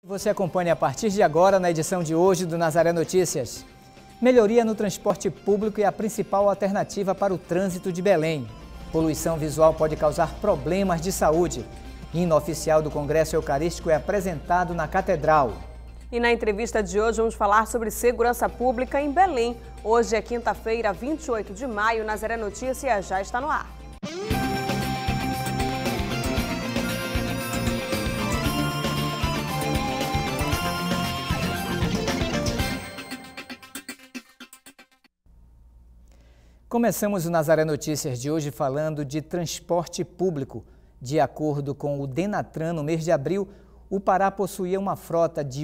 Você acompanha a partir de agora na edição de hoje do Nazaré Notícias. Melhoria no transporte público é a principal alternativa para o trânsito de Belém. Poluição visual pode causar problemas de saúde. Hino oficial do Congresso Eucarístico é apresentado na Catedral. E na entrevista de hoje vamos falar sobre segurança pública em Belém. Hoje é quinta-feira, 28 de maio, Nazaré Notícias já está no ar. Começamos o Nazaré Notícias de hoje falando de transporte público. De acordo com o Denatran, no mês de abril, o Pará possuía uma frota de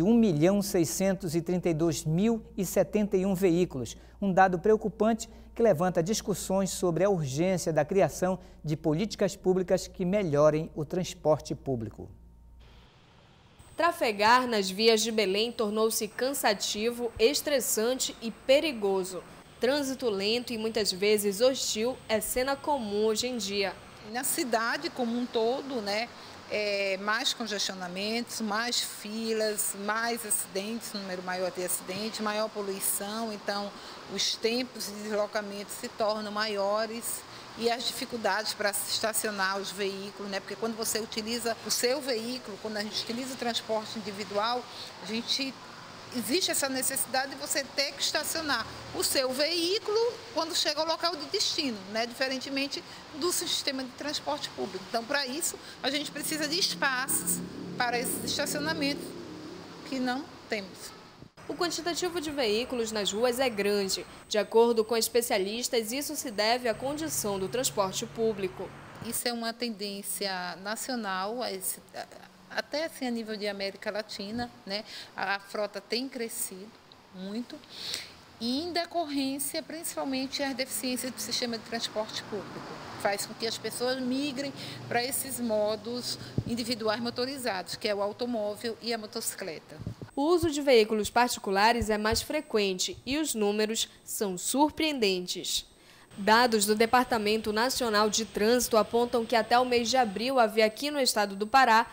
1.632.071 veículos, um dado preocupante que levanta discussões sobre a urgência da criação de políticas públicas que melhorem o transporte público. Trafegar nas vias de Belém tornou-se cansativo, estressante e perigoso. Trânsito lento e muitas vezes hostil é cena comum hoje em dia. Na cidade como um todo, mais congestionamentos, mais filas, mais acidentes, número maior de acidentes, maior poluição, então os tempos de deslocamento se tornam maiores e as dificuldades para se estacionar os veículos, porque quando você utiliza o seu veículo, quando a gente utiliza o transporte individual, existe essa necessidade de você ter que estacionar o seu veículo quando chega ao local de destino, diferentemente do sistema de transporte público. Então, para isso, a gente precisa de espaços para esses estacionamentos que não temos. O quantitativo de veículos nas ruas é grande. De acordo com especialistas, isso se deve à condição do transporte público. Isso é uma tendência nacional, até assim a nível de América Latina, a frota tem crescido muito e em decorrência principalmente as deficiências do sistema de transporte público. Faz com que as pessoas migrem para esses modos individuais motorizados, que é o automóvel e a motocicleta. O uso de veículos particulares é mais frequente e os números são surpreendentes. Dados do Departamento Nacional de Trânsito apontam que até o mês de abril havia aqui no estado do Pará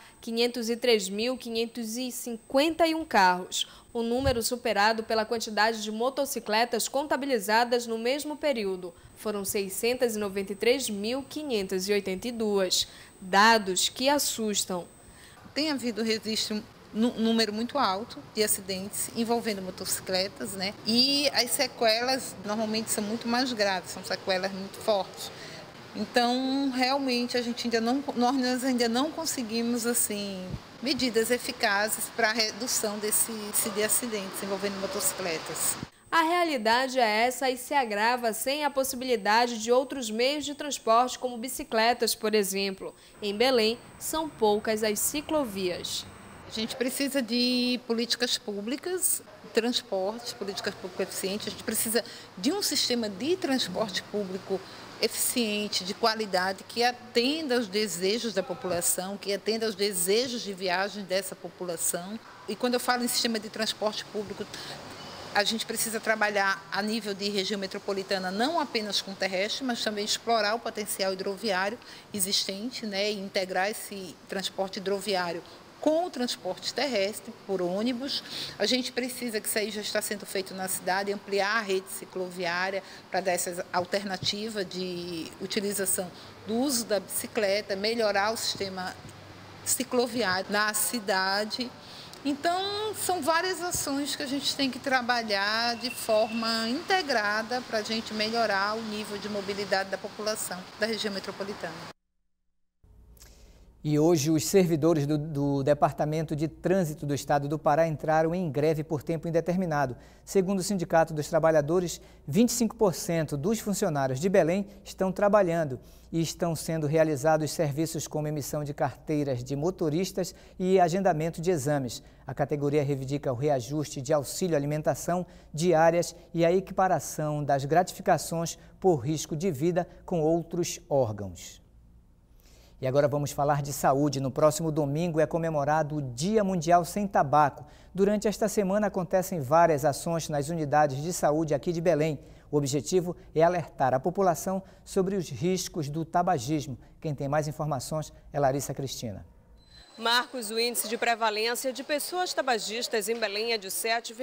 503.551 carros, um número superado pela quantidade de motocicletas contabilizadas no mesmo período. Foram 693.582, dados que assustam. Tem havido registro número muito alto de acidentes envolvendo motocicletas, e as sequelas normalmente são muito mais graves, são sequelas muito fortes. Então, realmente, nós ainda não conseguimos medidas eficazes para a redução de acidentes envolvendo motocicletas. A realidade é essa e se agrava sem a possibilidade de outros meios de transporte, como bicicletas, por exemplo. Em Belém, são poucas as ciclovias. A gente precisa de políticas públicas, transportes, políticas públicas eficientes. A gente precisa de um sistema de transporte público eficiente, de qualidade, que atenda aos desejos da população, que atenda aos desejos de viagem dessa população. E quando eu falo em sistema de transporte público, a gente precisa trabalhar a nível de região metropolitana, não apenas com terrestre, mas também explorar o potencial hidroviário existente, e integrar esse transporte hidroviário com o transporte terrestre, por ônibus. A gente precisa, que isso aí já está sendo feito na cidade, ampliar a rede cicloviária para dar essa alternativa de utilização do uso da bicicleta, melhorar o sistema cicloviário na cidade. Então, são várias ações que a gente tem que trabalhar de forma integrada para a gente melhorar o nível de mobilidade da população da região metropolitana. E hoje os servidores do Departamento de Trânsito do Estado do Pará entraram em greve por tempo indeterminado. Segundo o Sindicato dos Trabalhadores, 25% dos funcionários de Belém estão trabalhando e estão sendo realizados serviços como emissão de carteiras de motoristas e agendamento de exames. A categoria reivindica o reajuste de auxílio alimentação, diárias e a equiparação das gratificações por risco de vida com outros órgãos. E agora vamos falar de saúde. No próximo domingo é comemorado o Dia Mundial Sem Tabaco. Durante esta semana acontecem várias ações nas unidades de saúde aqui de Belém. O objetivo é alertar a população sobre os riscos do tabagismo. Quem tem mais informações é Larissa Cristina. Marcos, o índice de prevalência de pessoas tabagistas em Belém é de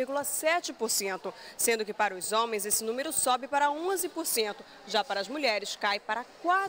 7,7%, sendo que para os homens esse número sobe para 11%, já para as mulheres cai para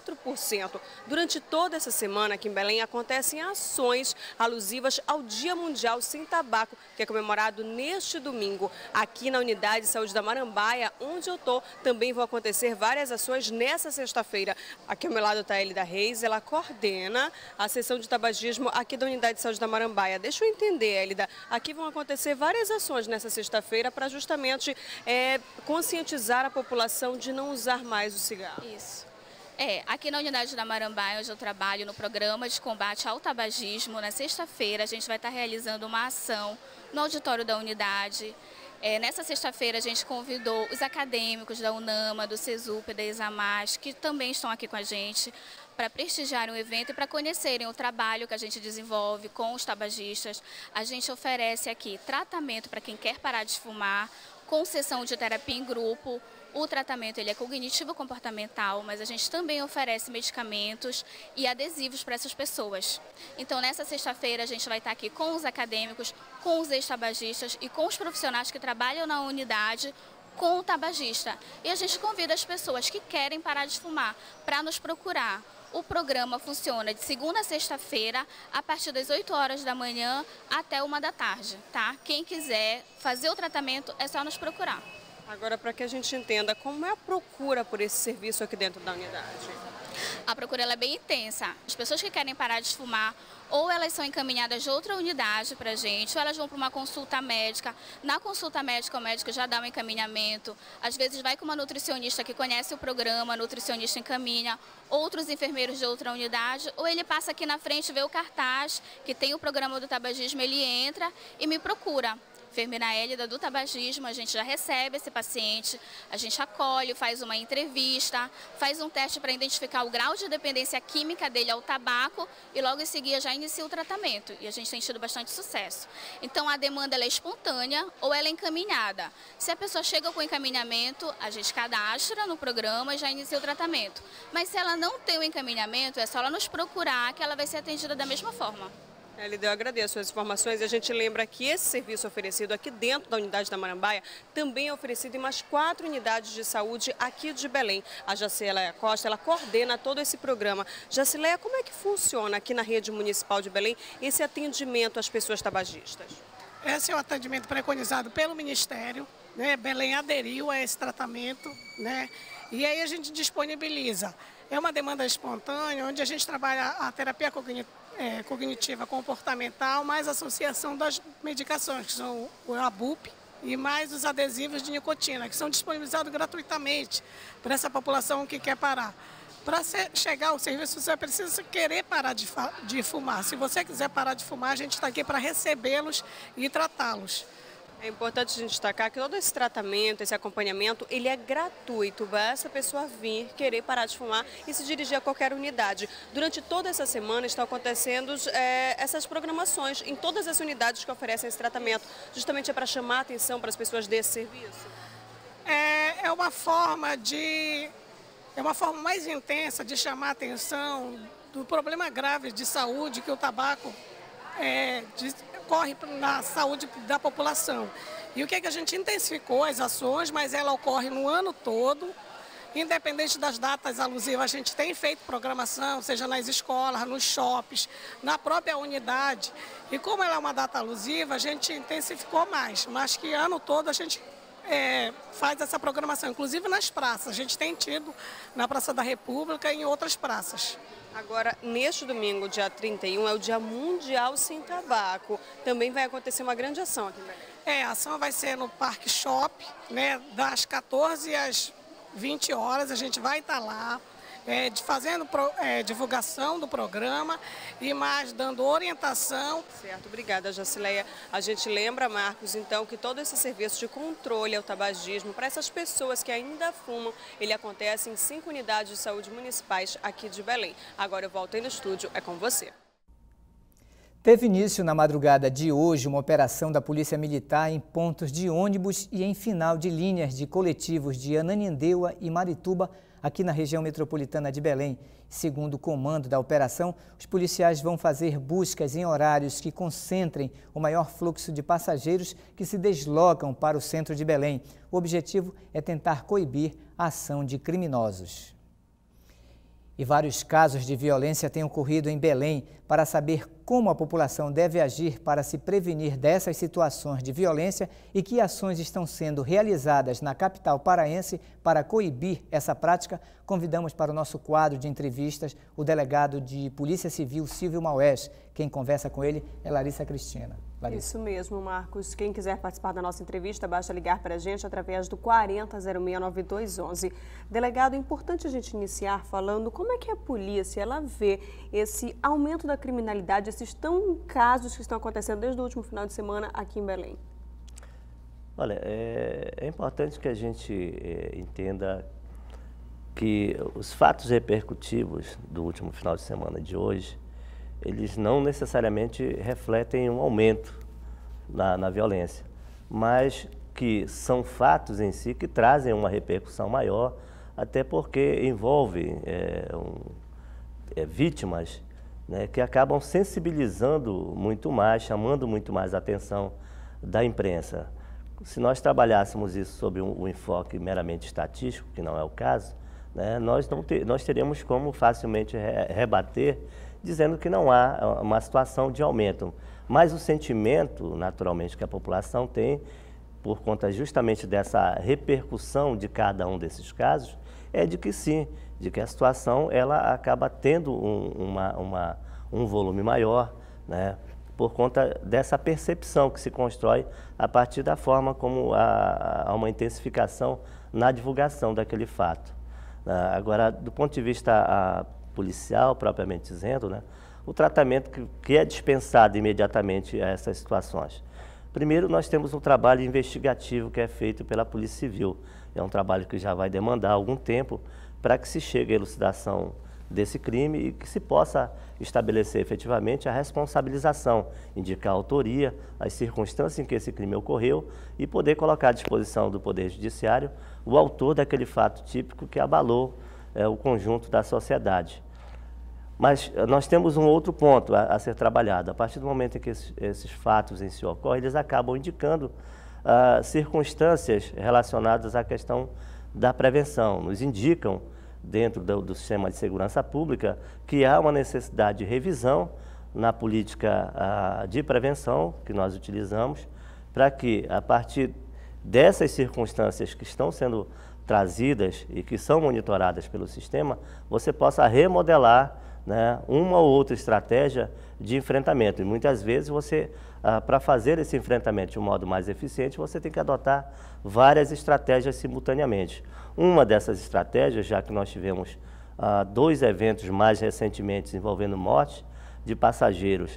4%. Durante toda essa semana aqui em Belém acontecem ações alusivas ao Dia Mundial Sem Tabaco, que é comemorado neste domingo. Aqui na Unidade de Saúde da Marambaia, onde eu estou, também vão acontecer várias ações nessa sexta-feira. Aqui ao meu lado está a Elida Reis, ela coordena a sessão de tabagismo aqui da Unidade de Saúde da Marambaia. Deixa eu entender, Elida, aqui vão acontecer várias ações nessa sexta-feira para justamente conscientizar a população de não usar mais o cigarro. Isso. Aqui na Unidade da Marambaia, onde eu trabalho no programa de combate ao tabagismo, na sexta-feira a gente vai estar realizando uma ação no auditório da unidade. Nessa sexta-feira a gente convidou os acadêmicos da UNAMA, do CESUP, da ESAMAS, que também estão aqui com a gente, para prestigiarem o evento e para conhecerem o trabalho que a gente desenvolve com os tabagistas. A gente oferece aqui tratamento para quem quer parar de fumar, com sessão de terapia em grupo. O tratamento ele é cognitivo-comportamental, mas a gente também oferece medicamentos e adesivos para essas pessoas. Então, nessa sexta-feira, a gente vai estar aqui com os acadêmicos, com os ex-tabagistas e com os profissionais que trabalham na unidade com o tabagista. E a gente convida as pessoas que querem parar de fumar para nos procurar. O programa funciona de segunda a sexta-feira, a partir das 8 horas da manhã até 1 da tarde, tá? Quem quiser fazer o tratamento é só nos procurar. Agora, para que a gente entenda, como é a procura por esse serviço aqui dentro da unidade? A procura ela é bem intensa. As pessoas que querem parar de fumar, ou elas são encaminhadas de outra unidade para a gente, ou elas vão para uma consulta médica. Na consulta médica, o médico já dá um encaminhamento. Às vezes vai com uma nutricionista que conhece o programa, a nutricionista encaminha outros enfermeiros de outra unidade, ou ele passa aqui na frente, vê o cartaz, que tem o programa do tabagismo, ele entra e me procura. Enfermeira Elida do tabagismo, a gente já recebe esse paciente, a gente acolhe, faz uma entrevista, faz um teste para identificar o grau de dependência química dele ao tabaco e logo em seguida já inicia o tratamento. E a gente tem tido bastante sucesso. Então a demanda ela é espontânea ou ela é encaminhada. Se a pessoa chega com encaminhamento, a gente cadastra no programa e já inicia o tratamento. Mas se ela não tem o encaminhamento, é só ela nos procurar que ela vai ser atendida da mesma forma. Elida, eu agradeço as informações e a gente lembra que esse serviço oferecido aqui dentro da Unidade da Marambaia também é oferecido em mais 4 unidades de saúde aqui de Belém. A Jacileia Costa, ela coordena todo esse programa. Jacileia, como é que funciona aqui na rede municipal de Belém esse atendimento às pessoas tabagistas? Esse é o atendimento preconizado pelo Ministério, né? Belém aderiu a esse tratamento, né? E aí a gente disponibiliza. É uma demanda espontânea, onde a gente trabalha a terapia cognitiva comportamental, mais a associação das medicações, que são o ABUP, e mais os adesivos de nicotina, que são disponibilizados gratuitamente para essa população que quer parar. Para chegar ao serviço, você precisa querer parar de fumar. Se você quiser parar de fumar, a gente está aqui para recebê-los e tratá-los. É importante a gente destacar que todo esse tratamento, esse acompanhamento, ele é gratuito. Basta a pessoa vir, querer parar de fumar e se dirigir a qualquer unidade. Durante toda essa semana estão acontecendo essas programações em todas as unidades que oferecem esse tratamento. Justamente é para chamar a atenção para as pessoas desse serviço? É uma forma mais intensa de chamar a atenção do problema grave de saúde que o tabaco ocorre na saúde da população. E o que a gente intensificou as ações, mas ela ocorre no ano todo, independente das datas alusivas. A gente tem feito programação, seja nas escolas, nos shoppings, na própria unidade. E como ela é uma data alusiva, a gente intensificou mais, mas que ano todo a gente faz essa programação, inclusive nas praças. A gente tem tido na Praça da República e em outras praças. Agora, neste domingo, dia 31, é o Dia Mundial Sem Tabaco. Também vai acontecer uma grande ação aqui em Belém. A ação vai ser no Parque Shop, né, das 14 às 20 horas. A gente vai estar lá fazendo divulgação do programa e mais dando orientação. Certo, obrigada, Jacileia. A gente lembra, Marcos, então, que todo esse serviço de controle ao tabagismo para essas pessoas que ainda fumam, ele acontece em 5 unidades de saúde municipais aqui de Belém. Agora eu volto aí no estúdio, é com você. Teve início na madrugada de hoje uma operação da Polícia Militar em pontos de ônibus e em final de linhas de coletivos de Ananindeua e Marituba, aqui na região metropolitana de Belém. Segundo o comando da operação, os policiais vão fazer buscas em horários que concentrem o maior fluxo de passageiros que se deslocam para o centro de Belém. O objetivo é tentar coibir a ação de criminosos. E vários casos de violência têm ocorrido em Belém. Para saber como a população deve agir para se prevenir dessas situações de violência e que ações estão sendo realizadas na capital paraense para coibir essa prática, convidamos para o nosso quadro de entrevistas o delegado de Polícia Civil, Silvio Maués. Quem conversa com ele é Larissa Cristina. Larissa. Isso mesmo, Marcos. Quem quiser participar da nossa entrevista, basta ligar para a gente através do 40069211. Delegado, é importante a gente iniciar falando como é que a polícia ela vê esse aumento da criminalidade, esses casos que estão acontecendo desde o último final de semana aqui em Belém. Olha, é importante que a gente entenda que os fatos repercutivos do último final de semana de hoje, eles não necessariamente refletem um aumento na violência, mas que são fatos em si que trazem uma repercussão maior, até porque envolve vítimas, né, que acabam sensibilizando muito mais, chamando muito mais a atenção da imprensa. Se nós trabalhássemos isso sob um enfoque meramente estatístico, que não é o caso, né, nós teríamos como facilmente rebater, dizendo que não há uma situação de aumento. Mas o sentimento, naturalmente, que a população tem, por conta justamente dessa repercussão de cada um desses casos, é de que sim, de que a situação ela acaba tendo um volume maior, né, por conta dessa percepção que se constrói a partir da forma como há uma intensificação na divulgação daquele fato. Agora, do ponto de vista policial, propriamente dizendo, né, o tratamento que é dispensado imediatamente a essas situações. Primeiro, nós temos um trabalho investigativo que é feito pela Polícia Civil. É um trabalho que já vai demandar algum tempo para que se chegue à elucidação desse crime e que se possa estabelecer efetivamente a responsabilização, indicar a autoria, as circunstâncias em que esse crime ocorreu e poder colocar à disposição do Poder Judiciário o autor daquele fato típico que abalou o conjunto da sociedade. Mas nós temos um outro ponto a ser trabalhado. A partir do momento em que esses fatos em si ocorrem, eles acabam indicando circunstâncias relacionadas à questão da prevenção. Nos indicam, dentro do sistema de segurança pública, que há uma necessidade de revisão na política de prevenção que nós utilizamos, para que, a partir dessas circunstâncias que estão sendo trazidas e que são monitoradas pelo sistema, você possa remodelar, né, uma ou outra estratégia de enfrentamento. E muitas vezes você, para fazer esse enfrentamento de um modo mais eficiente, você tem que adotar várias estratégias simultaneamente. Uma dessas estratégias, já que nós tivemos 2 eventos mais recentemente envolvendo morte de passageiros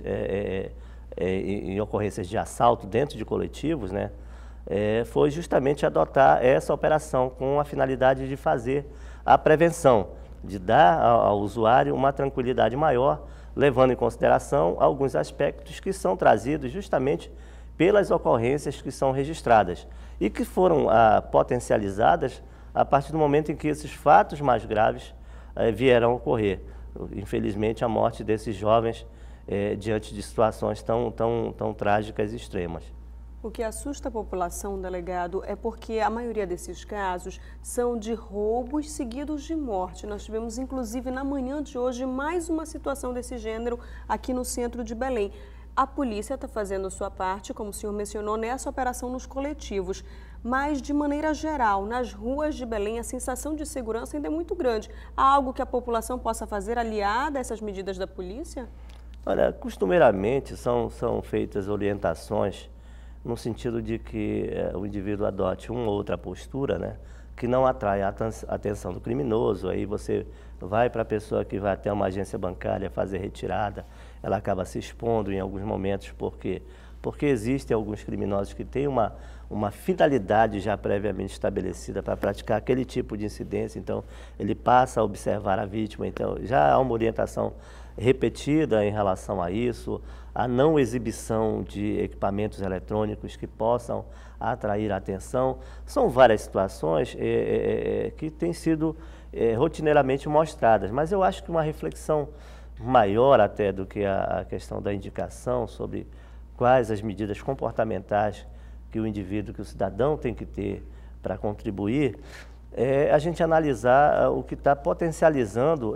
em ocorrências de assalto dentro de coletivos, né, foi justamente adotar essa operação com a finalidade de fazer a prevenção, de dar ao usuário uma tranquilidade maior, levando em consideração alguns aspectos que são trazidos justamente pelas ocorrências que são registradas e que foram potencializadas a partir do momento em que esses fatos mais graves vieram a ocorrer. Infelizmente, a morte desses jovens diante de situações tão trágicas e extremas. O que assusta a população, delegado, é porque a maioria desses casos são de roubos seguidos de morte. Nós tivemos, inclusive, na manhã de hoje, mais uma situação desse gênero aqui no centro de Belém. A polícia está fazendo a sua parte, como o senhor mencionou, nessa operação nos coletivos. Mas, de maneira geral, nas ruas de Belém, a sensação de segurança ainda é muito grande. Há algo que a população possa fazer aliada a essas medidas da polícia? Olha, costumeiramente são feitas orientações no sentido de que o indivíduo adote uma ou outra postura, né, que não atrai a atenção do criminoso. Aí você vai para a pessoa que vai até uma agência bancária fazer retirada, ela acaba se expondo em alguns momentos, porque existem alguns criminosos que têm uma finalidade já previamente estabelecida para praticar aquele tipo de incidência, então ele passa a observar a vítima, então já há uma orientação repetida em relação a isso, a não exibição de equipamentos eletrônicos que possam atrair a atenção. São várias situações que têm sido rotineiramente mostradas. Mas eu acho que uma reflexão maior até do que a questão da indicação sobre quais as medidas comportamentais que o indivíduo, que o cidadão tem que ter para contribuir, é a gente analisar o que está potencializando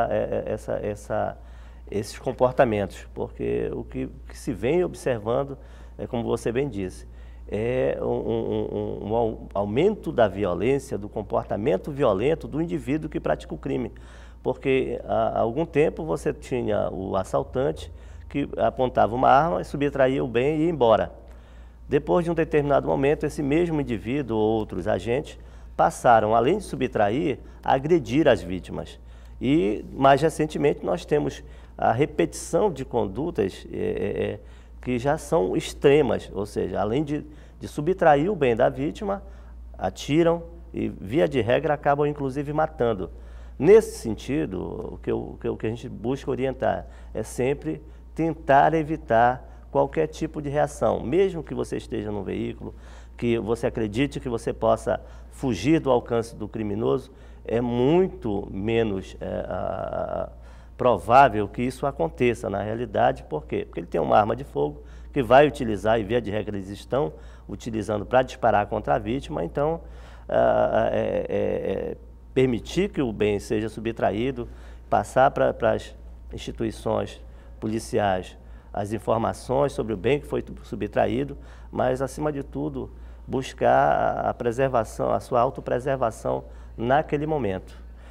esses comportamentos, porque o que se vem observando, como você bem disse, é um aumento da violência, do comportamento violento do indivíduo que pratica o crime. Porque há algum tempo você tinha o assaltante que apontava uma arma e subtraía o bem e ia embora. Depois de um determinado momento, esse mesmo indivíduo ou outros agentes passaram, além de subtrair, a agredir as vítimas. E, mais recentemente, nós temos a repetição de condutas que já são extremas, ou seja, além de subtrair o bem da vítima, atiram e, via de regra, acabam inclusive matando. Nesse sentido, o que a gente busca orientar é sempre tentar evitar qualquer tipo de reação, mesmo que você esteja num veículo, que você acredite que você possa fugir do alcance do criminoso, é muito menos provável que isso aconteça na realidade. Por quê? Porque ele tem uma arma de fogo que vai utilizar, e via de regra eles estão utilizando para disparar contra a vítima, então permitir que o bem seja subtraído, passar para as instituições policiais as informações sobre o bem que foi subtraído, mas, acima de tudo, buscar a preservação, a sua autopreservação naquele momento.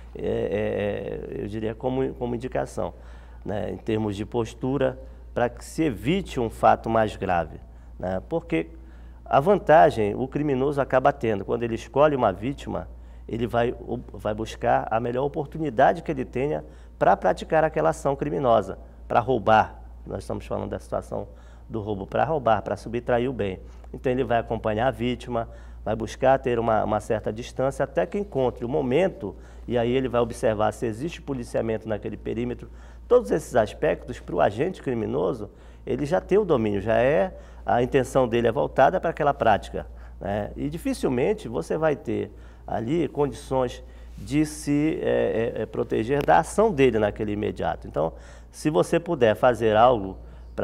Eu diria como indicação, né, em termos de postura, para que se evite um fato mais grave, né, porque a vantagem o criminoso acaba tendo, quando ele escolhe uma vítima, ele vai buscar a melhor oportunidade que ele tenha para praticar aquela ação criminosa, para roubar. Nós estamos falando da situação do roubo, para roubar, para subtrair o bem. Então ele vai acompanhar a vítima, vai buscar ter uma certa distância até que encontre o momento, e aí ele vai observar se existe policiamento naquele perímetro. Todos esses aspectos, para o agente criminoso, ele já tem o domínio, a intenção dele é voltada para aquela prática, né? E dificilmente você vai ter ali condições de se proteger da ação dele naquele imediato. Então, se você puder fazer algo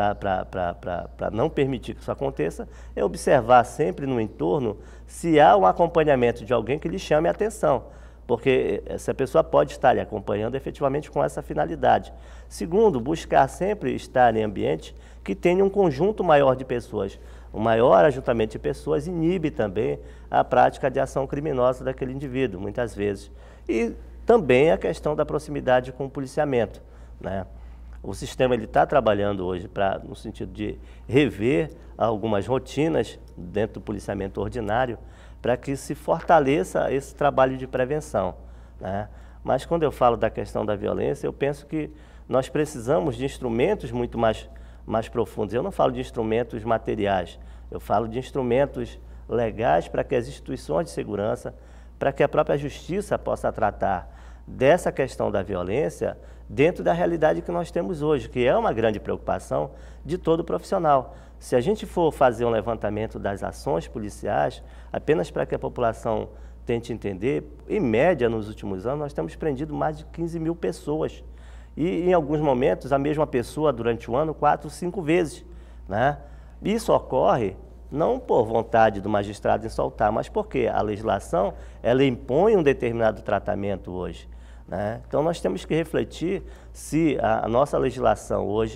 para não permitir que isso aconteça, é observar sempre no entorno se há um acompanhamento de alguém que lhe chame a atenção, porque essa pessoa pode estar lhe acompanhando efetivamente com essa finalidade. Segundo, buscar sempre estar em ambiente que tenha um conjunto maior de pessoas. O maior ajuntamento de pessoas inibe também a prática de ação criminosa daquele indivíduo, muitas vezes. E também a questão da proximidade com o policiamento, né? O sistema está trabalhando hoje no sentido de rever algumas rotinas dentro do policiamento ordinário para que se fortaleça esse trabalho de prevenção, né? Mas quando eu falo da questão da violência, eu penso que nós precisamos de instrumentos muito mais profundos. Eu não falo de instrumentos materiais, eu falo de instrumentos legais para que as instituições de segurança, para que a própria justiça possa tratar dessa questão da violência dentro da realidade que nós temos hoje, que é uma grande preocupação de todo profissional. Se a gente for fazer um levantamento das ações policiais, apenas para que a população tente entender, em média, nos últimos anos, nós temos prendido mais de 15 mil pessoas. E, em alguns momentos, a mesma pessoa, durante o ano, 4, 5 vezes, né? Isso ocorre não por vontade do magistrado em soltar, mas porque a legislação ela impõe um determinado tratamento hoje, né? Então, nós temos que refletir se a nossa legislação hoje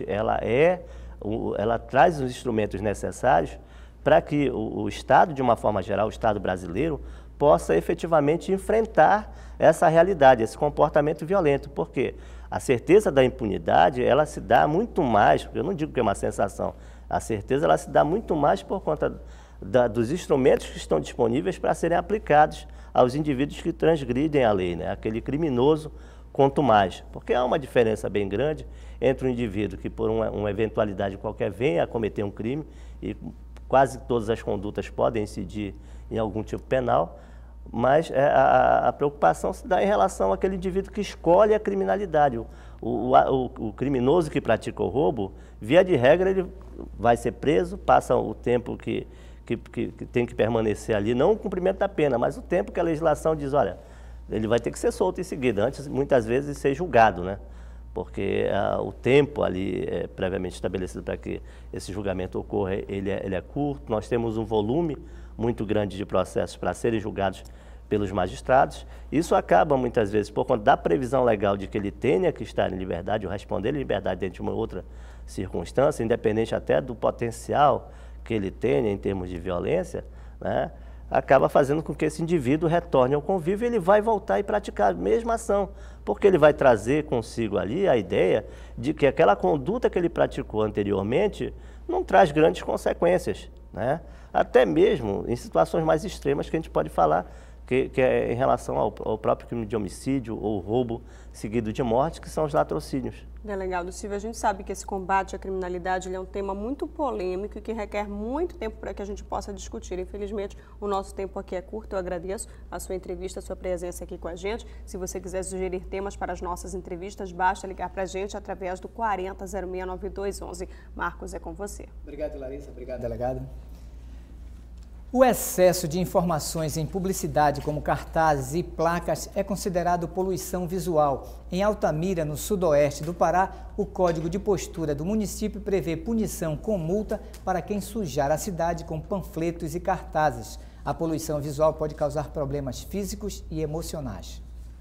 ela traz os instrumentos necessários para que o Estado, de uma forma geral, o Estado brasileiro, possa efetivamente enfrentar essa realidade, esse comportamento violento. Por quê? A certeza da impunidade, ela se dá muito mais, eu não digo que é uma sensação, a certeza ela se dá muito mais por conta dos instrumentos que estão disponíveis para serem aplicados aos indivíduos que transgridem a lei, né? Aquele criminoso, quanto mais. Porque há uma diferença bem grande entre um indivíduo que, por uma eventualidade qualquer, venha a cometer um crime, e quase todas as condutas podem incidir em algum tipo penal, mas a preocupação se dá em relação àquele indivíduo que escolhe a criminalidade. O criminoso que pratica o roubo, via de regra, ele vai ser preso, passa o tempo que tem que permanecer ali, não o cumprimento da pena, mas o tempo que a legislação diz, olha, ele vai ter que ser solto em seguida, antes muitas vezes de ser julgado, né? Porque o tempo ali previamente estabelecido para que esse julgamento ocorra, ele é curto. Nós temos um volume muito grande de processos para serem julgados pelos magistrados. Isso acaba muitas vezes por conta da previsão legal de que ele tenha que estar em liberdade ou responder em liberdade dentro de uma outra circunstância, independente até do potencial que ele tenha em termos de violência, né? Acaba fazendo com que esse indivíduo retorne ao convívio e ele vai voltar e praticar a mesma ação, porque ele vai trazer consigo ali a ideia de que aquela conduta que ele praticou anteriormente não traz grandes consequências, né? Até mesmo em situações mais extremas que a gente pode falar, que é em relação ao próprio crime de homicídio ou roubo seguido de morte, que são os latrocínios. Delegado Silvio, a gente sabe que esse combate à criminalidade é um tema muito polêmico e que requer muito tempo para que a gente possa discutir. Infelizmente, o nosso tempo aqui é curto. Eu agradeço a sua entrevista, a sua presença aqui com a gente. Se você quiser sugerir temas para as nossas entrevistas, basta ligar para a gente através do 40069211. Marcos, é com você. Obrigado, Larissa. Obrigado, delegado. O excesso de informações em publicidade, como cartazes e placas, é considerado poluição visual. Em Altamira, no sudoeste do Pará, o Código de Postura do município prevê punição com multa para quem sujar a cidade com panfletos e cartazes. A poluição visual pode causar problemas físicos e emocionais.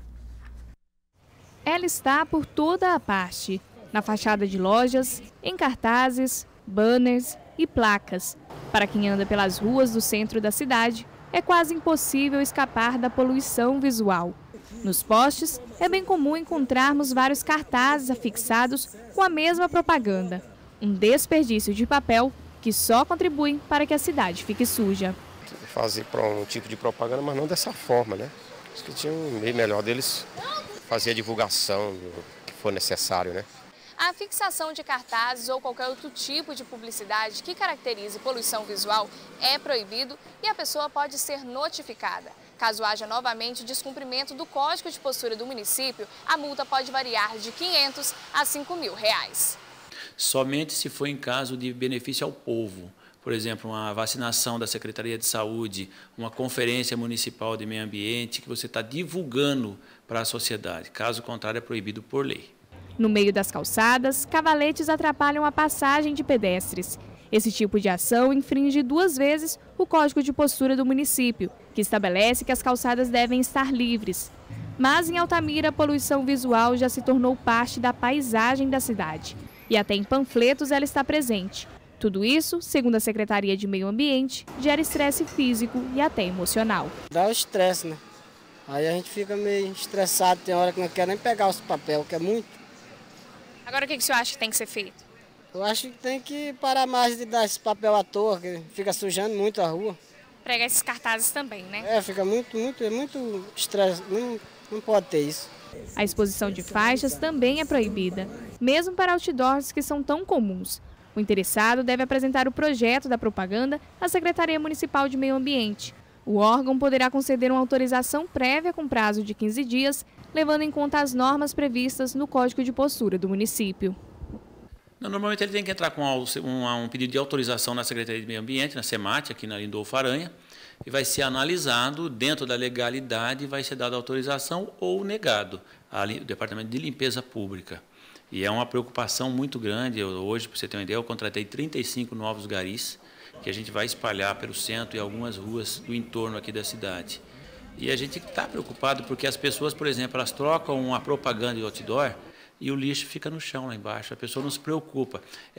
Ela está por toda a parte, na fachada de lojas, em cartazes, banners e placas. Para quem anda pelas ruas do centro da cidade, é quase impossível escapar da poluição visual. Nos postes, é bem comum encontrarmos vários cartazes afixados com a mesma propaganda. Um desperdício de papel que só contribui para que a cidade fique suja. Fazer para um tipo de propaganda, mas não dessa forma, né? Acho que tinha um meio melhor deles fazer a divulgação do que for necessário, né? A fixação de cartazes ou qualquer outro tipo de publicidade que caracterize poluição visual é proibido e a pessoa pode ser notificada. Caso haja novamente descumprimento do Código de Postura do município, a multa pode variar de R$ 500 a R$ 5.000. Somente se for em caso de benefício ao povo. Por exemplo, uma vacinação da Secretaria de Saúde, uma conferência municipal de meio ambiente que você está divulgando para a sociedade. Caso contrário, é proibido por lei. No meio das calçadas, cavaletes atrapalham a passagem de pedestres. Esse tipo de ação infringe 2 vezes o Código de Postura do município, que estabelece que as calçadas devem estar livres. Mas em Altamira, a poluição visual já se tornou parte da paisagem da cidade. E até em panfletos ela está presente. Tudo isso, segundo a Secretaria de Meio Ambiente, gera estresse físico e até emocional. Dá o estresse, né? Aí a gente fica meio estressado, tem hora que não quer nem pegar os papéis, que é muito. Agora, o que o senhor acha que tem que ser feito? Eu acho que tem que parar mais de dar esse papel à toa, que fica sujando muito a rua. Pregar esses cartazes também, né? Fica muito estresse, não pode ter isso. A exposição de faixas também é proibida, mesmo para outdoors que são tão comuns. O interessado deve apresentar o projeto da propaganda à Secretaria Municipal de Meio Ambiente. O órgão poderá conceder uma autorização prévia com prazo de 15 dias, levando em conta as normas previstas no Código de Postura do município. Normalmente ele tem que entrar com um pedido de autorização na Secretaria de Meio Ambiente, na SEMAT, aqui na Lindolfo Aranha, e vai ser analisado dentro da legalidade, vai ser dada autorização ou negado ao Departamento de Limpeza Pública. E é uma preocupação muito grande. Hoje, para você ter uma ideia, eu contratei 35 novos garis, que a gente vai espalhar pelo centro e algumas ruas do entorno aqui da cidade. E a gente está preocupado porque as pessoas, por exemplo, elas trocam uma propaganda de outdoor e o lixo fica no chão lá embaixo. A pessoa não se preocupa.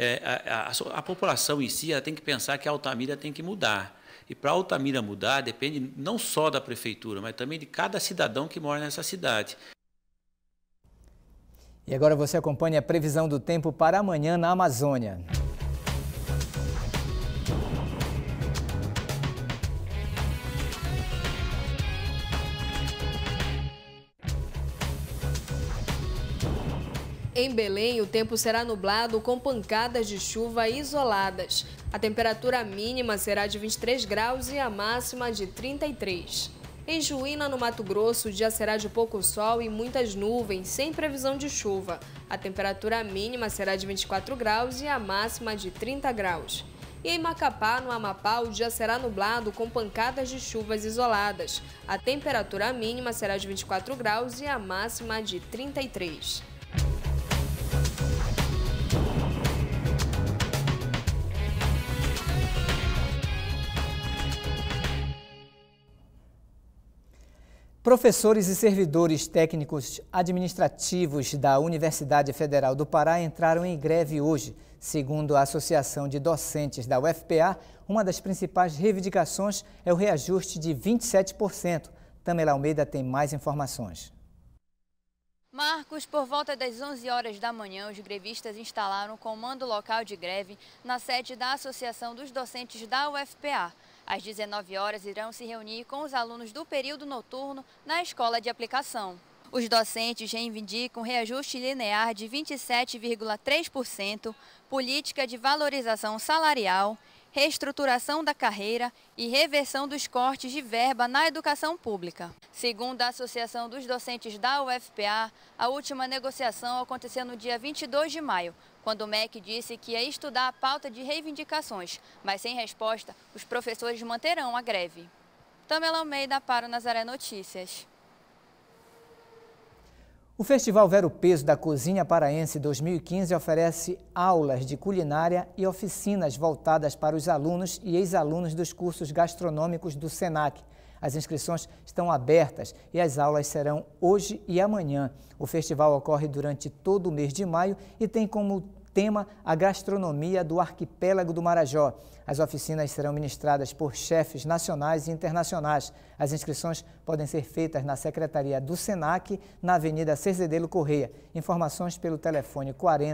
A população em si ela tem que pensar que a Altamira tem que mudar. E para a Altamira mudar depende não só da prefeitura, mas também de cada cidadão que mora nessa cidade. E agora você acompanha a previsão do tempo para amanhã na Amazônia. Em Belém, o tempo será nublado com pancadas de chuva isoladas. A temperatura mínima será de 23 graus e a máxima de 33. Em Juína, no Mato Grosso, o dia será de pouco sol e muitas nuvens, sem previsão de chuva. A temperatura mínima será de 24 graus e a máxima de 30 graus. E em Macapá, no Amapá, o dia será nublado com pancadas de chuvas isoladas. A temperatura mínima será de 24 graus e a máxima de 33. Professores e servidores técnicos administrativos da Universidade Federal do Pará entraram em greve hoje. Segundo a Associação de Docentes da UFPA, uma das principais reivindicações é o reajuste de 27%. Tamela Almeida tem mais informações. Marcos, por volta das 11 horas da manhã, os grevistas instalaram o comando local de greve na sede da Associação dos Docentes da UFPA. Às 19 horas, irão se reunir com os alunos do período noturno na escola de aplicação. Os docentes reivindicam reajuste linear de 27,3%, política de valorização salarial, reestruturação da carreira e reversão dos cortes de verba na educação pública. Segundo a Associação dos Docentes da UFPA, a última negociação aconteceu no dia 22 de maio, quando o MEC disse que ia estudar a pauta de reivindicações, mas sem resposta, os professores manterão a greve. Tamela Almeida para o Nazaré Notícias. O Festival Ver o Peso da Cozinha Paraense 2015 oferece aulas de culinária e oficinas voltadas para os alunos e ex-alunos dos cursos gastronômicos do SENAC. As inscrições estão abertas e as aulas serão hoje e amanhã. O festival ocorre durante todo o mês de maio e tem como tema a gastronomia do arquipélago do Marajó. As oficinas serão ministradas por chefes nacionais e internacionais. As inscrições podem ser feitas na Secretaria do SENAC, na Avenida Cerzedelo Correia. Informações pelo telefone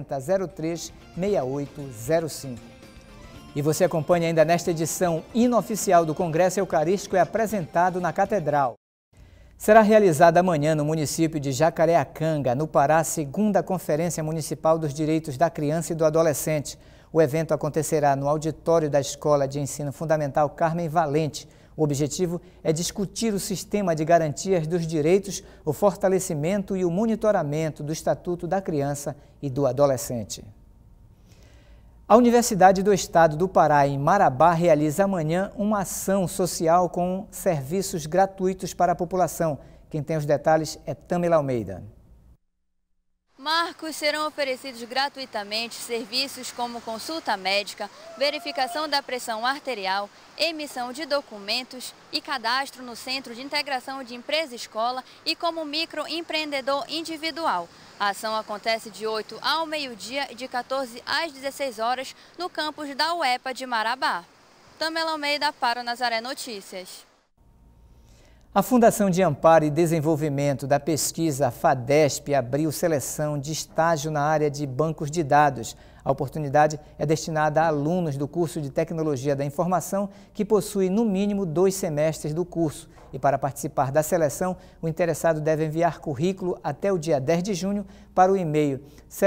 4003-6805. E você acompanha ainda nesta edição. Hino oficial do Congresso Eucarístico é apresentado na Catedral. Será realizada amanhã no município de Jacareacanga, no Pará, a segunda Conferência Municipal dos Direitos da Criança e do Adolescente. O evento acontecerá no auditório da Escola de Ensino Fundamental Carmen Valente. O objetivo é discutir o sistema de garantias dos direitos, o fortalecimento e o monitoramento do Estatuto da Criança e do Adolescente. A Universidade do Estado do Pará, em Marabá, realiza amanhã uma ação social com serviços gratuitos para a população. Quem tem os detalhes é Tamela Almeida. Marcos, serão oferecidos gratuitamente serviços como consulta médica, verificação da pressão arterial, emissão de documentos e cadastro no Centro de Integração de Empresa-Escola e como microempreendedor individual. A ação acontece de 8 ao meio-dia e de 14 às 16 horas no campus da UEPA de Marabá. Tamela Almeida para o Nazaré Notícias. A Fundação de Amparo e Desenvolvimento da Pesquisa FADESP abriu seleção de estágio na área de bancos de dados. A oportunidade é destinada a alunos do curso de Tecnologia da Informação que possui no mínimo 2 semestres do curso. E para participar da seleção, o interessado deve enviar currículo até o dia 10 de junho para o e-mail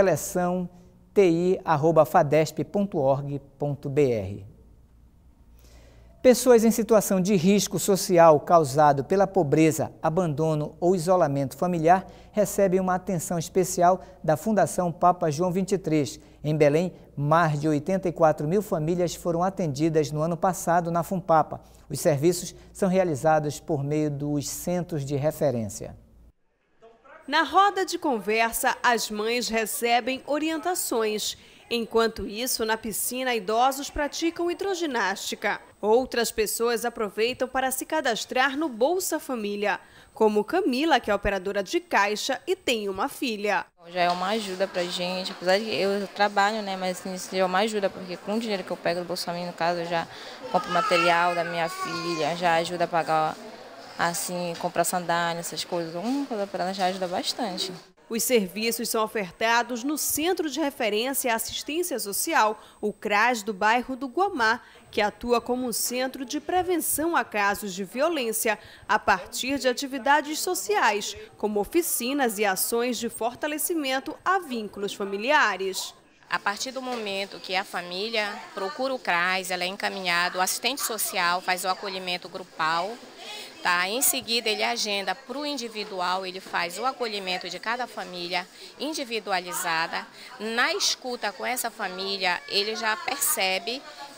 seleçãoti@fadesp.org.br. Pessoas em situação de risco social causado pela pobreza, abandono ou isolamento familiar recebem uma atenção especial da Fundação Papa João XXIII. Em Belém, mais de 84 mil famílias foram atendidas no ano passado na FUNPAPA. Os serviços são realizados por meio dos centros de referência. Na roda de conversa, as mães recebem orientações. Enquanto isso, na piscina, idosos praticam hidroginástica. Outras pessoas aproveitam para se cadastrar no Bolsa Família, como Camila, que é operadora de caixa e tem uma filha. Já é uma ajuda pra gente, apesar de que eu trabalho, né, mas assim, isso já é uma ajuda, porque com o dinheiro que eu pego do Bolsa Família, no caso, eu já compro material da minha filha, já ajuda a pagar, assim, comprar sandália, essas coisas. Uma coisa para ela já ajuda bastante. Os serviços são ofertados no Centro de Referência e Assistência Social, o CRAS do bairro do Guamá, que atua como um centro de prevenção a casos de violência, a partir de atividades sociais, como oficinas e ações de fortalecimento a vínculos familiares. A partir do momento que a família procura o CRAS, ela é encaminhada, o assistente social faz o acolhimento grupal. Tá? Em seguida, ele agenda para o individual, ele faz o acolhimento de cada família individualizada. Na escuta com essa família, ele já percebe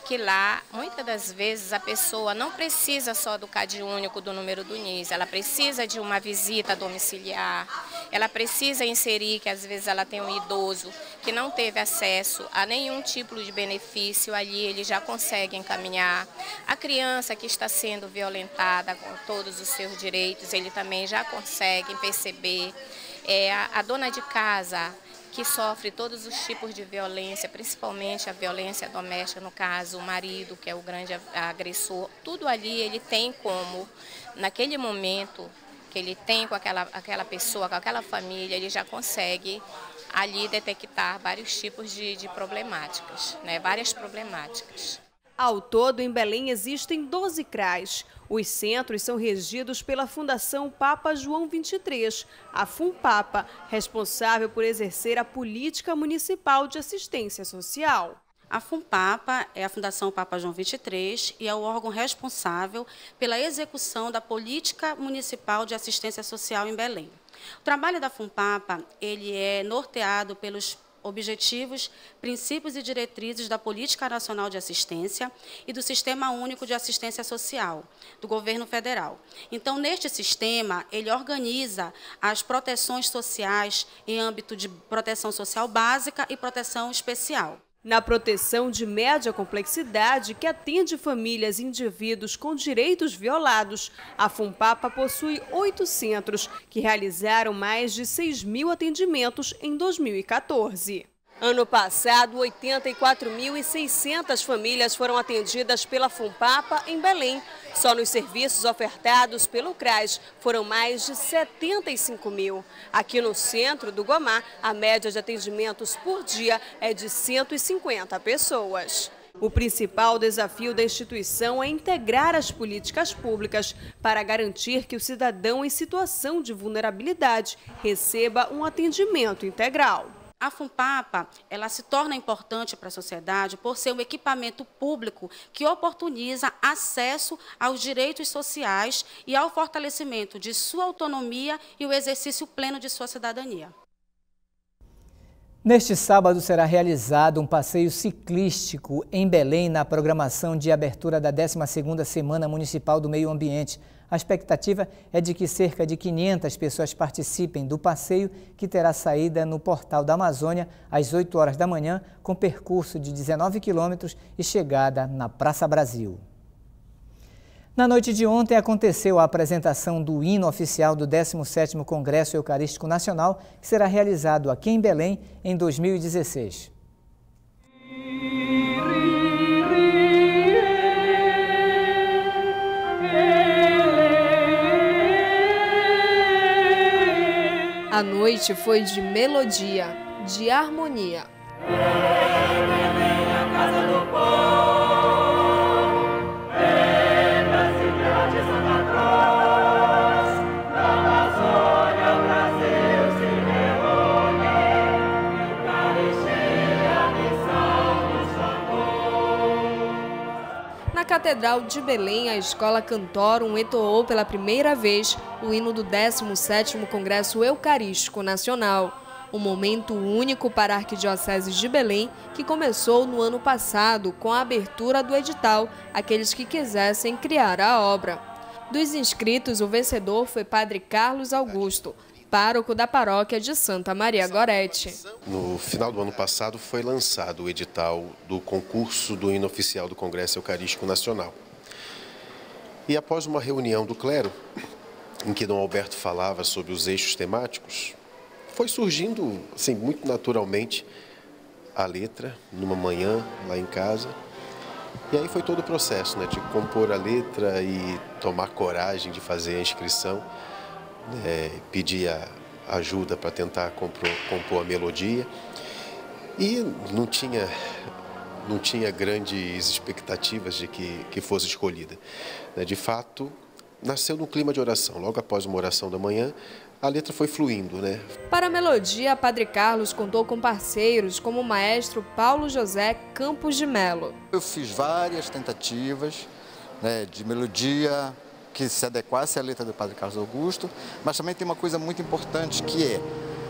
que lá, muitas das vezes, a pessoa não precisa só do CadÚnico, do número do NIS, ela precisa de uma visita domiciliar, ela precisa inserir que às vezes ela tem um idoso que não teve acesso a nenhum tipo de benefício, ali ele já consegue encaminhar. A criança que está sendo violentada com todos os seus direitos, ele também já consegue perceber. A dona de casa, que sofre todos os tipos de violência, principalmente a violência doméstica, no caso, o marido, que é o grande agressor, tudo ali ele tem como, naquele momento que ele tem com aquela pessoa, com aquela família, ele já consegue ali detectar vários tipos de problemáticas, né? Várias problemáticas. Ao todo, em Belém, existem 12 CRAs. Os centros são regidos pela Fundação Papa João XXIII, a FUNPAPA, responsável por exercer a política municipal de assistência social. A FUNPAPA é a Fundação Papa João XXIII e é o órgão responsável pela execução da política municipal de assistência social em Belém. O trabalho da FUNPAPA ele é norteado pelos objetivos, princípios e diretrizes da Política Nacional de Assistência e do Sistema Único de Assistência Social, do Governo Federal. Então, neste sistema, ele organiza as proteções sociais em âmbito de proteção social básica e proteção especial. Na proteção de média complexidade, que atende famílias e indivíduos com direitos violados, a FUNPAPA possui 8 centros, que realizaram mais de 6.000 atendimentos em 2014. Ano passado, 84.600 famílias foram atendidas pela FUNPAPA em Belém. Só nos serviços ofertados pelo CRAS foram mais de 75.000. Aqui no centro do Gomá, a média de atendimentos por dia é de 150 pessoas. O principal desafio da instituição é integrar as políticas públicas para garantir que o cidadão em situação de vulnerabilidade receba um atendimento integral. A FUNPAPA ela se torna importante para a sociedade por ser um equipamento público que oportuniza acesso aos direitos sociais e ao fortalecimento de sua autonomia e o exercício pleno de sua cidadania. Neste sábado será realizado um passeio ciclístico em Belém na programação de abertura da 12ª Semana Municipal do Meio Ambiente. A expectativa é de que cerca de 500 pessoas participem do passeio, que terá saída no Portal da Amazônia às 8 horas da manhã, com percurso de 19 quilômetros e chegada na Praça Brasil. Na noite de ontem aconteceu a apresentação do hino oficial do 17º Congresso Eucarístico Nacional, que será realizado aqui em Belém em 2016. A noite foi de melodia, de harmonia. Na Catedral de Belém, a Escola Cantorum entoou pela primeira vez o hino do 17º Congresso Eucarístico Nacional. Um momento único para a Arquidiocese de Belém, que começou no ano passado com a abertura do edital àqueles que quisessem criar a obra. Dos inscritos, o vencedor foi Padre Carlos Augusto, pároco da paróquia de Santa Maria Gorete. No final do ano passado foi lançado o edital do concurso do hino oficial do Congresso Eucarístico Nacional. E após uma reunião do clero, em que Dom Alberto falava sobre os eixos temáticos, foi surgindo assim, muito naturalmente a letra, numa manhã lá em casa. E aí foi todo o processo, né, de compor a letra e tomar coragem de fazer a inscrição. Pedir ajuda para tentar compor a melodia e não tinha grandes expectativas de que fosse escolhida. De fato, nasceu no clima de oração. Logo após uma oração da manhã, a letra foi fluindo, né? Para a melodia, Padre Carlos contou com parceiros como o maestro Paulo José Campos de Melo. Eu fiz várias tentativas, né, de melodia que se adequasse à letra do Padre Carlos Augusto, mas também tem uma coisa muito importante que é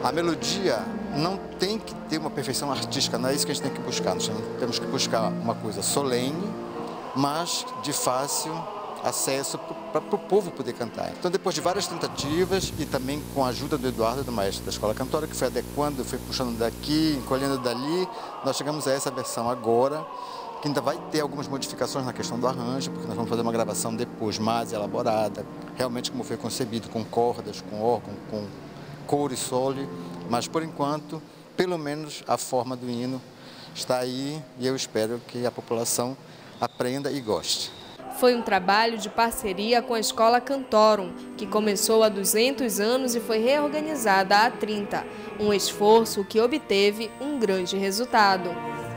A melodia não tem que ter uma perfeição artística, não é isso que a gente tem que buscar. Nós temos que buscar uma coisa solene, mas de fácil acesso para o povo poder cantar. Então, depois de várias tentativas e também com a ajuda do Eduardo, do maestro da Escola Cantora, que foi adequando, foi puxando daqui, encolhendo dali, nós chegamos a essa versão agora, que ainda vai ter algumas modificações na questão do arranjo, porque nós vamos fazer uma gravação depois mais elaborada, realmente como foi concebido, com cordas, com órgão, com coro e solo, mas por enquanto, pelo menos a forma do hino está aí e eu espero que a população aprenda e goste. Foi um trabalho de parceria com a Escola Cantorum, que começou há 200 anos e foi reorganizada há 30. Um esforço que obteve um grande resultado.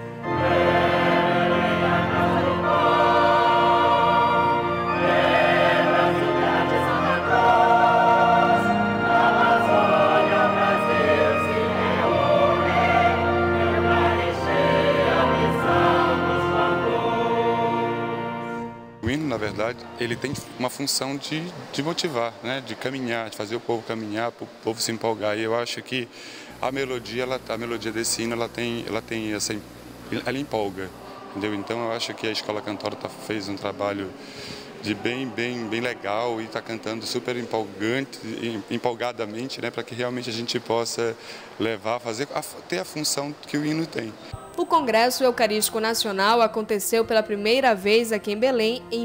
O hino, na verdade, ele tem uma função de motivar, né? De caminhar, de fazer o povo caminhar, para o povo se empolgar. E eu acho que a melodia desse hino, ela empolga, entendeu? Então eu acho que a Escola Cantora fez um trabalho de bem legal e está cantando super empolgadamente, né? Para que realmente a gente possa levar, ter a função que o hino tem. O Congresso Eucarístico Nacional aconteceu pela primeira vez aqui em Belém em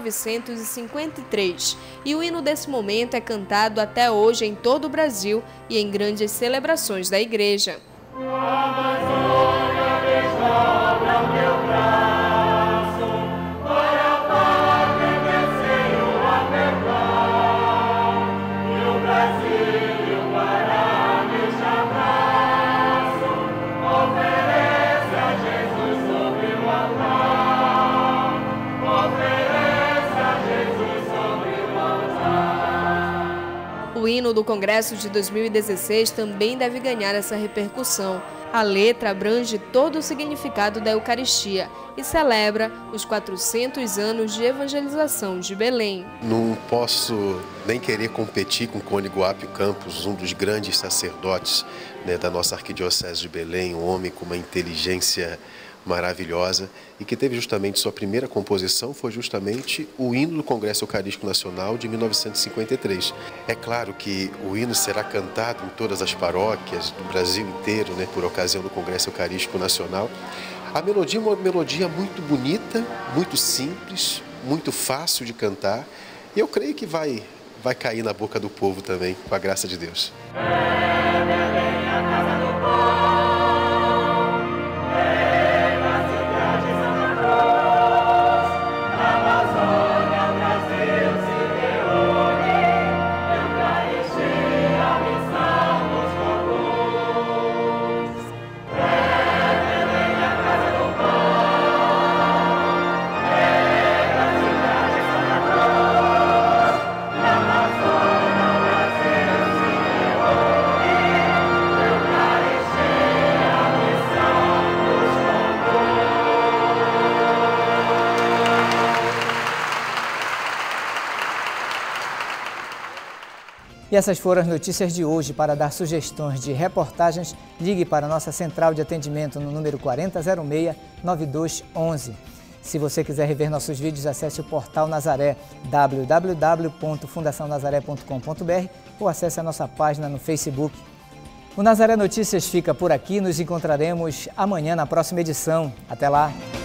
1953 e o hino desse momento é cantado até hoje em todo o Brasil e em grandes celebrações da Igreja. O hino do Congresso de 2016 também deve ganhar essa repercussão. A letra abrange todo o significado da Eucaristia e celebra os 400 anos de evangelização de Belém. Não posso nem querer competir com Cônigo Apio Campos, um dos grandes sacerdotes, né, da nossa Arquidiocese de Belém, um homem com uma inteligência maravilhosa e que teve justamente sua primeira composição foi justamente o hino do Congresso Eucarístico Nacional de 1953. É claro que o hino será cantado em todas as paróquias do Brasil inteiro, né, por ocasião do Congresso Eucarístico Nacional. A melodia é uma melodia muito bonita, muito simples, muito fácil de cantar e eu creio que vai cair na boca do povo também, com a graça de Deus. E essas foram as notícias de hoje. Para dar sugestões de reportagens, ligue para a nossa central de atendimento no número 4006-9211. Se você quiser rever nossos vídeos, acesse o portal Nazaré, www.fundacionazaré.com.br ou acesse a nossa página no Facebook. O Nazaré Notícias fica por aqui. Nos encontraremos amanhã na próxima edição. Até lá!